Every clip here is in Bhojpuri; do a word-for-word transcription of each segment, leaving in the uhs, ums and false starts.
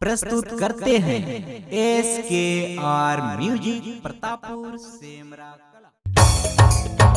प्रस्तुत करते हैं एस के आर म्यूजिक प्रतापपुर सेमरा कला।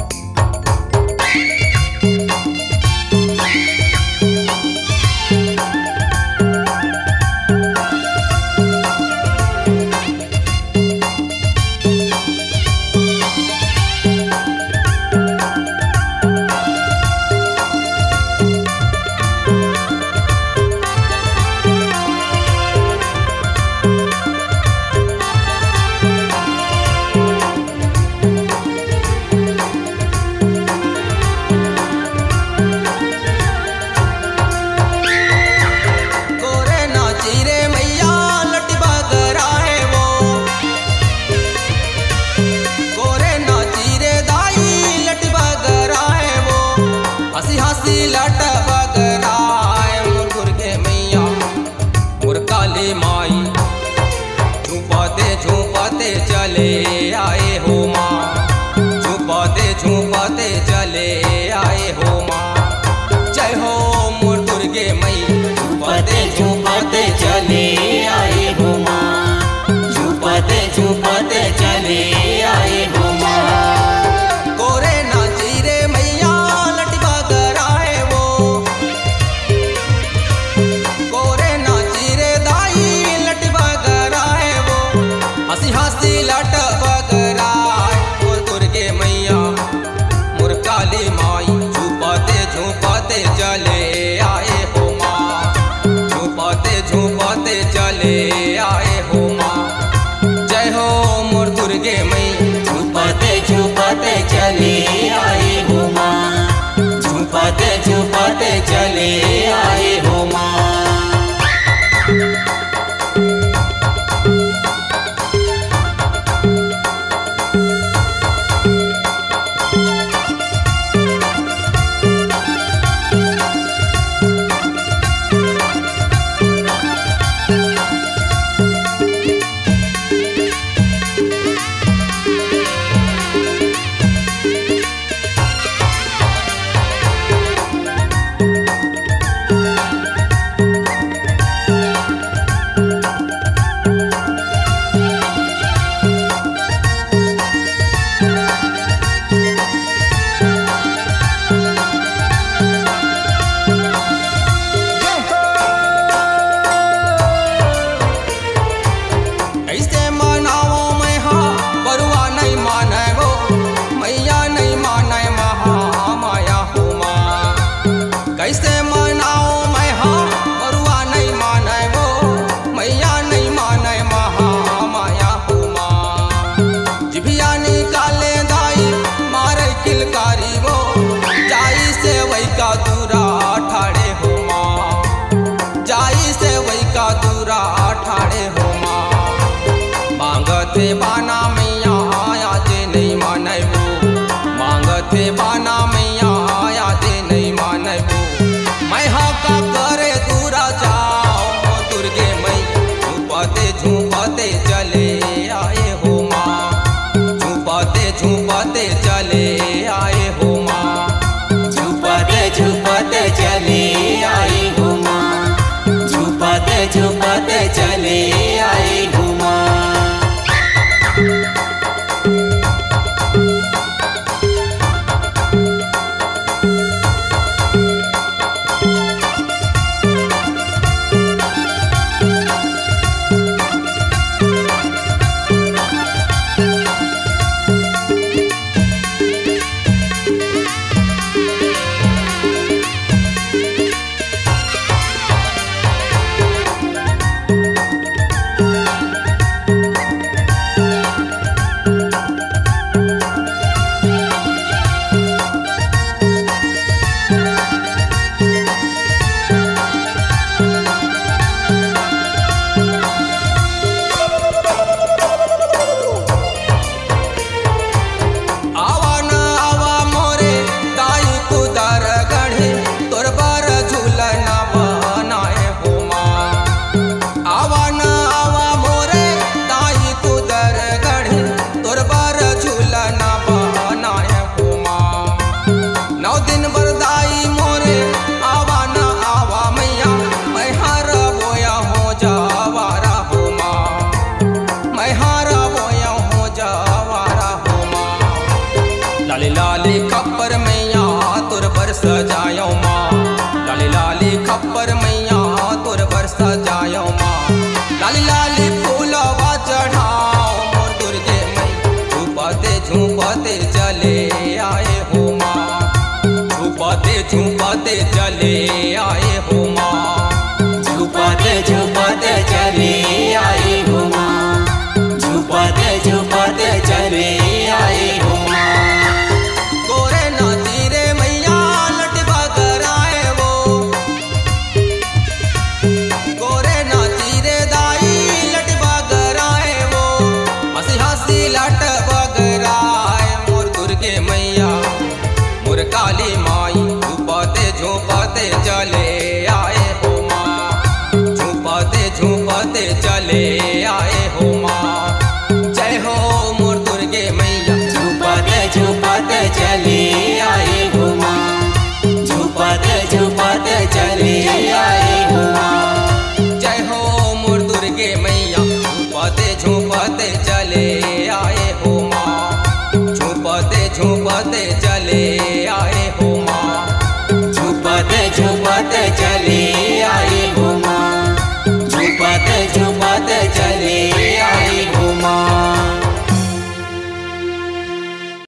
झूपते चले आए हो माँ, झूपते झूपते चले आए हो माँ। जय हो मोर दुर्गे मई, झूपते झूपते चले आए हो माँ, झूपते झूपते चले आए हो माँ। गोरे नाची रे मैया लटवा गराए वो, गोरे नाची रे दाई लटवा गराए वो, हंसी हंसी लट बगराए मोर दुर्गे मैया मोर काली माई। झूपते झूपते चले आए हो माँ, झूपते झूपते चले आए हो माँ। जय हो मोर दुर्गे मई, झूपते झूपते चले आए हो माँ, झूपते झूपते चले आए हो माँ। कैसे मनाओ मैं हाँ बरुआ नहीं माने वो, मैया नहीं माने महामाया हो माँ। जिभिया निकाले दाई मारे किलकारी वो, जाई से वही का दूरा ठाड़े हो माँ, जाई से वही का दूरा ठाड़े हो माँ। मांगते बाना मैया आया जे नहीं माने वो, मांगते बाना मैया आया जे नहीं माने वो। मैं हाँ का करे दूरा जाओ दुर्गे मई, झूपते झूपते चले आए हो माँ, झूपते झूपते चले आए हो माँ, झूपते झूपते चले आए हो माँ, झूपते झूपते चले आए हो माँ। चली